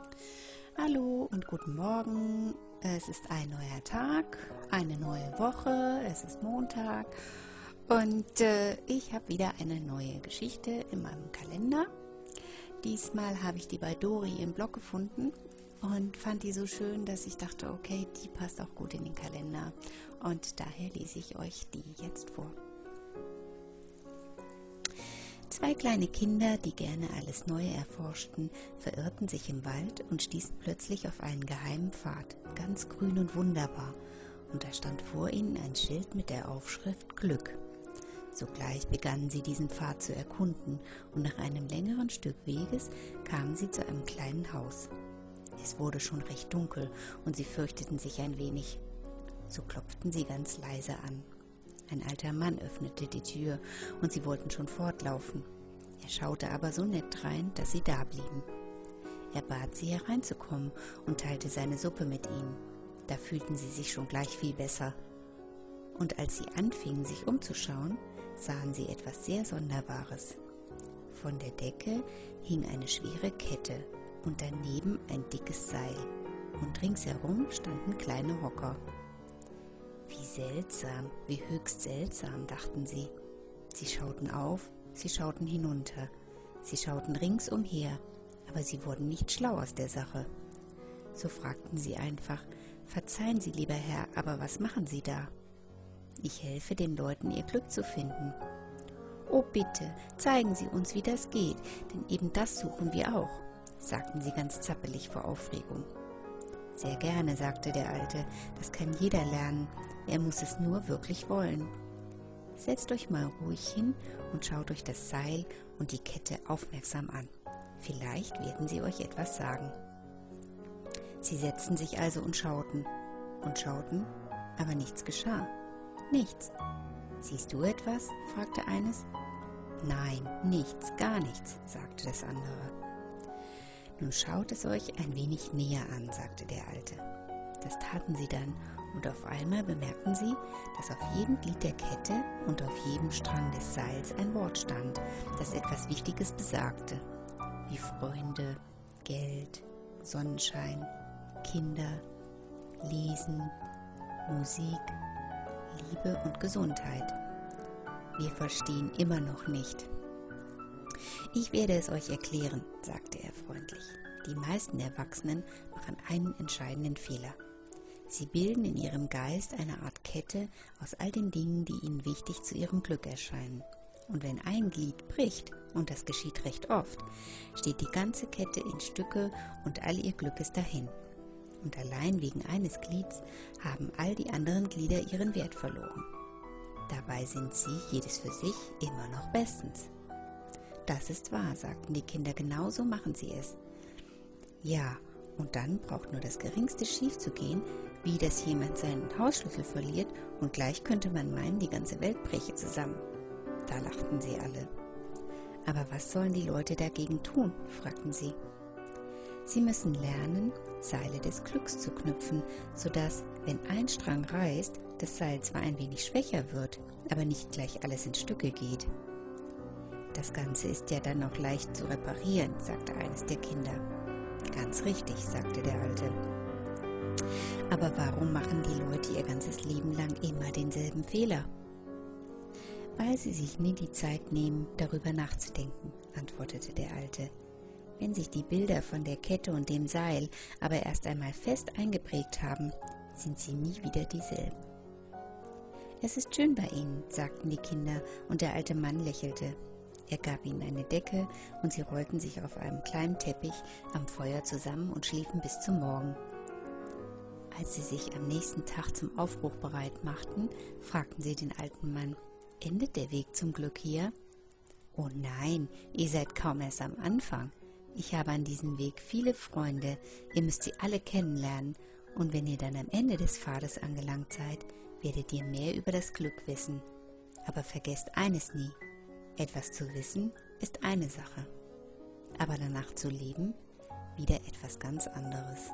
Hallo und guten Morgen. Es ist ein neuer Tag, eine neue Woche, es ist Montag und ich habe wieder eine neue Geschichte in meinem Kalender. Diesmal habe ich die bei Dori im Blog gefunden und fand die so schön, dass ich dachte, okay, die passt auch gut in den Kalender und daher lese ich euch die jetzt vor. Zwei kleine Kinder, die gerne alles Neue erforschten, verirrten sich im Wald und stießen plötzlich auf einen geheimen Pfad, ganz grün und wunderbar, und da stand vor ihnen ein Schild mit der Aufschrift Glück. Sogleich begannen sie diesen Pfad zu erkunden, und nach einem längeren Stück Weges kamen sie zu einem kleinen Haus. Es wurde schon recht dunkel, und sie fürchteten sich ein wenig. So klopften sie ganz leise an. Ein alter Mann öffnete die Tür und sie wollten schon fortlaufen. Er schaute aber so nett rein, dass sie da blieben. Er bat sie hereinzukommen und teilte seine Suppe mit ihnen. Da fühlten sie sich schon gleich viel besser. Und als sie anfingen, sich umzuschauen, sahen sie etwas sehr Sonderbares. Von der Decke hing eine schwere Kette und daneben ein dickes Seil. Und ringsherum standen kleine Hocker. Wie seltsam, wie höchst seltsam, dachten sie. Sie schauten auf, sie schauten hinunter, sie schauten ringsumher, aber sie wurden nicht schlau aus der Sache. So fragten sie einfach: Verzeihen Sie, lieber Herr, aber was machen Sie da? Ich helfe den Leuten, ihr Glück zu finden. Oh bitte, zeigen Sie uns, wie das geht, denn eben das suchen wir auch, sagten sie ganz zappelig vor Aufregung. Sehr gerne, sagte der Alte, das kann jeder lernen, er muss es nur wirklich wollen. Setzt euch mal ruhig hin und schaut euch das Seil und die Kette aufmerksam an. Vielleicht werden sie euch etwas sagen. Sie setzten sich also und schauten, aber nichts geschah. Nichts. Siehst du etwas? Fragte eines. Nein, nichts, gar nichts, sagte das andere. Nun schaut es euch ein wenig näher an, sagte der Alte. Das taten sie dann, und auf einmal bemerkten sie, dass auf jedem Glied der Kette und auf jedem Strang des Seils ein Wort stand, das etwas Wichtiges besagte, wie Freunde, Geld, Sonnenschein, Kinder, Lesen, Musik, Liebe und Gesundheit. Wir verstehen immer noch nicht. Ich werde es euch erklären, sagte er freundlich. Die meisten Erwachsenen machen einen entscheidenden Fehler. Sie bilden in ihrem Geist eine Art Kette aus all den Dingen, die ihnen wichtig zu ihrem Glück erscheinen. Und wenn ein Glied bricht, und das geschieht recht oft, steht die ganze Kette in Stücke und all ihr Glück ist dahin. Und allein wegen eines Glieds haben all die anderen Glieder ihren Wert verloren. Dabei sind sie, jedes für sich, immer noch bestens. Das ist wahr, sagten die Kinder, genau so machen sie es. Ja, und dann braucht nur das Geringste schief zu gehen, wie dass jemand seinen Hausschlüssel verliert, und gleich könnte man meinen, die ganze Welt breche zusammen. Da lachten sie alle. Aber was sollen die Leute dagegen tun? Fragten sie. Sie müssen lernen, Seile des Glücks zu knüpfen, sodass, wenn ein Strang reißt, das Seil zwar ein wenig schwächer wird, aber nicht gleich alles in Stücke geht. Das Ganze ist ja dann noch leicht zu reparieren, sagte eines der Kinder. Ganz richtig, sagte der Alte. Aber warum machen die Leute ihr ganzes Leben lang immer denselben Fehler? Weil sie sich nie die Zeit nehmen, darüber nachzudenken, antwortete der Alte. Wenn sich die Bilder von der Kette und dem Seil aber erst einmal fest eingeprägt haben, sind sie nie wieder dieselben. Es ist schön bei Ihnen, sagten die Kinder, und der alte Mann lächelte. Er gab ihnen eine Decke und sie rollten sich auf einem kleinen Teppich am Feuer zusammen und schliefen bis zum Morgen. Als sie sich am nächsten Tag zum Aufbruch bereit machten, fragten sie den alten Mann: Endet der Weg zum Glück hier? Oh nein, ihr seid kaum erst am Anfang. Ich habe an diesem Weg viele Freunde, ihr müsst sie alle kennenlernen, und wenn ihr dann am Ende des Pfades angelangt seid, werdet ihr mehr über das Glück wissen. Aber vergesst eines nie: Etwas zu wissen ist eine Sache, aber danach zu leben, wieder etwas ganz anderes.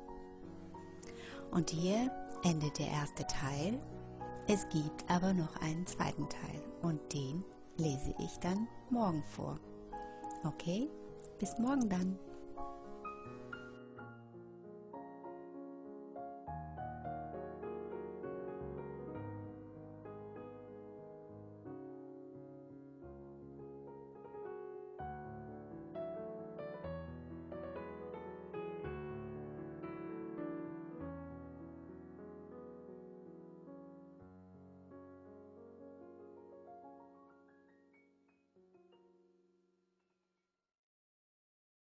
Und hier endet der erste Teil. Es gibt aber noch einen zweiten Teil und den lese ich dann morgen vor. Okay, bis morgen dann.